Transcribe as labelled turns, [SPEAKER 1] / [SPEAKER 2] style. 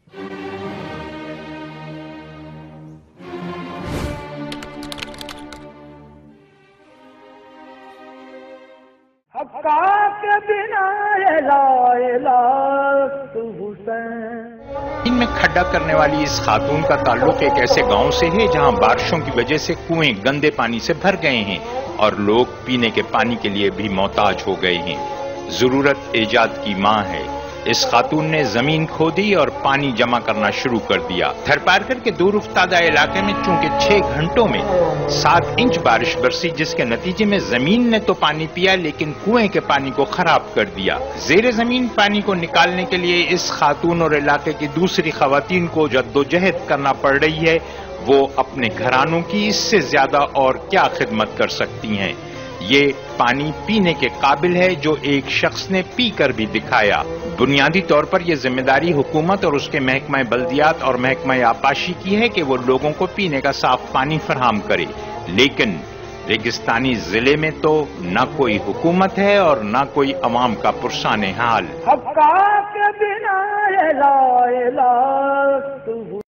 [SPEAKER 1] ان میں کھڈا کرنے والی اس خاتون کا تعلق ایک ایسے گاؤں سے ہے جہاں بارشوں کی وجہ سے کنویں گندے پانی سے بھر گئے ہیں اور لوگ پینے کے پانی کے لیے بھی محتاج ہو گئے ہیں۔ ضرورت ایجاد کی ماں ہے۔ اس خاتون نے زمین کھودی اور پانی جمع کرنا شروع کر دیا۔ تھر پارکر کے دور افتادہ علاقے میں چونکہ 6 گھنٹوں میں 7 انچ بارش برسی، جس کے نتیجے میں زمین نے تو پانی پیا لیکن کنویں کے پانی کو خراب کر دیا۔ زیر زمین پانی کو نکالنے کے لیے اس خاتون اور علاقے کی دوسری خواتین کو جدوجہد کرنا پڑ رہی ہے۔ وہ اپنے گھرانوں کی اس سے زیادہ اور کیا خدمت کر سکتی ہیں؟ یہ پانی پینے کے قابل ہے جو ایک شخص نے پی کر بھی دکھایا۔ بنیادی طور پر یہ ذمہ داری حکومت اور اس کے محکمہ بلدیات اور محکمہ آبپاشی کی ہے کہ وہ لوگوں کو پینے کا صاف پانی فراہم کرے، لیکن ریگستانی ضلع میں تو نہ کوئی حکومت ہے اور نہ کوئی عوام کا پرسان حال۔